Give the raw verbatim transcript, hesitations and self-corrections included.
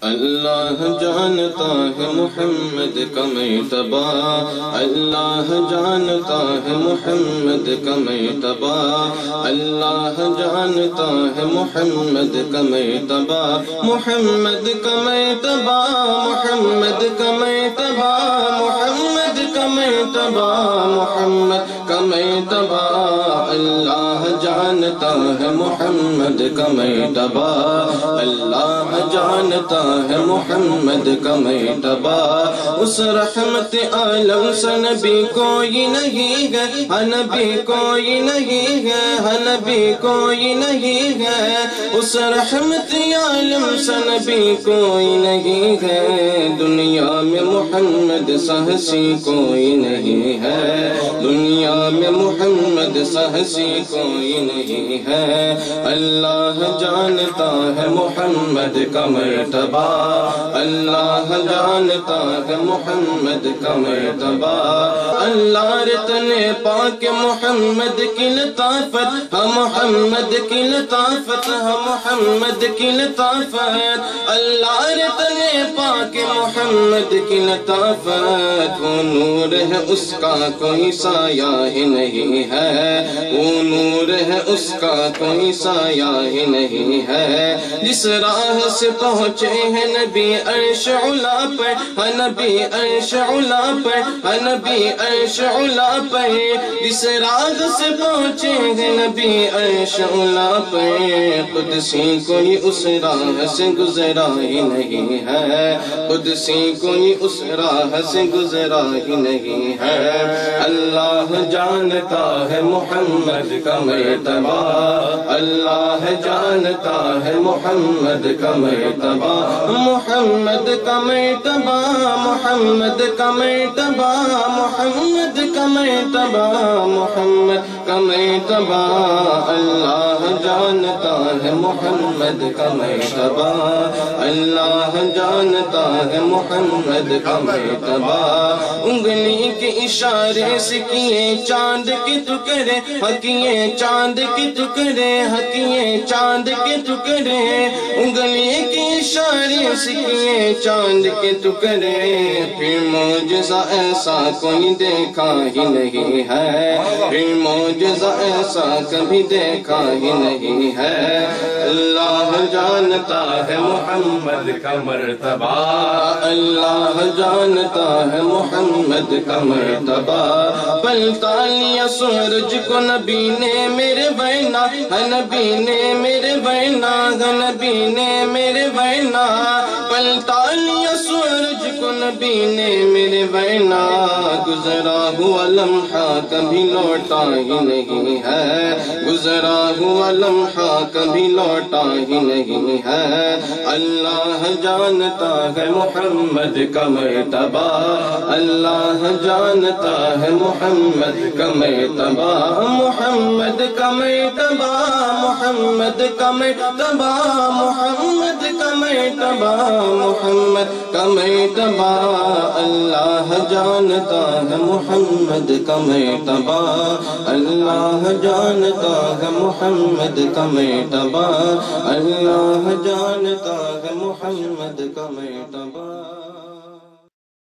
اللہ جانتا ہے محمد کا مرتبہ، اللہ جانتا ہے محمد کا مرتبہ، اللہ جانتا ہے محمد کا مرتبہ، محمد کا مرتبہ، محمد کا مرتبہ، محمد کا مرتبہ، محمد کا مرتبہ، اللہ جانتا ہے محمد کا مرتبہ، اللہ جانتا ہے محمد کا مرتبہ، اس رحمت عالم سے نبی کوئی نہیں ہے، نبی کوئی نہیں ہے، نبی کوئی نہیں ہے، اس رحمت عالم سے نبی کوئی نہیں ہے، دنیا میں محمد سہسی کوئی نہیں ہے، دنیا میں محمد سہسی کوئی نہیں ہے، اللہ جانتا ہے محمد کا مرتبہ، اللہ جانتا ہے محمد کا مرتبہ، اللہ رتنے پاک محمد کی لطافت، ہم محمد کی لطافت، ہم محمد کی لطافت، اللہ رتنے پاک محمد کی لطافت، وہ نور ہے اس کا کوئی سایہ ہی نہیں ہے، وہ نور ہے اس کا کوئی سایہ ہی نہیں ہے، جس راہ سے پہنچے ہیں نبی عرش علا پر، نبی عرش علا پر، نبی عرش علا پر، جس راہ سے پہنچے ہیں نبی عرش علا پر، قدسی کوئی اس راہ سے گزرا ہی نہیں ہے، قدسی کوئی اس راہ سے گزرا ہی نہیں ہے، اللہ جانتا ہے محمد کا مرتبہ، اللہ جانتا ہے محمد کا مرتبہ، محمد کا مرتبہ، محمد کا مرتبہ، محمد کا مرتبہ، محمد کا مرتبہ، اللہ جانتا ہے محمد کا مرتبہ، اللہ جانتا ہے محمد کا مرتبہ، انگلی کے اشارے سے کیے چاند کے ٹکڑے، کیے چاند کے ٹکڑے، کیے چاند کے ٹکڑے، انگلی کے اشارے سے کیے چاند کے ٹکڑے، پھر معجزہ ایسا کوئی دیکھا ہی نہیں ہے، پھر معجزہ ایسا کبھی دیکھا ہی نہیں ہے، اللہ جانتا ہے محمد کا مرتبہ، اللہ جانتا ہے محمد کا مرتبہ، پلتا لیا سورج کو نبی نے میرے ورنہ، نبی نے میرے ورنہ، نبی نے میرے ورنہ، پلتا لیا سورج کو نبی نے میرے ورنہ، گزرا ہوا لمحہ کبھی لوٹا ہی نہیں ہے، گزرا ہوا لمحہ کبھی لوٹا ہی نہیں ہے، اللہ جانتا ہے محمد کا مرتبہ، اللہ جانتا ہے محمد کا مرتبہ، محمد کا مرتبہ، محمد کا مرتبہ، محمد کا مرتبہ، محمد کا مرتبہ، اللہ جانتا ہے محمد کا مرتبہ، اللہ جانتا ہے محمد کا مرتبہ، اللہ جانتا ہے محمد کا مرتبہ۔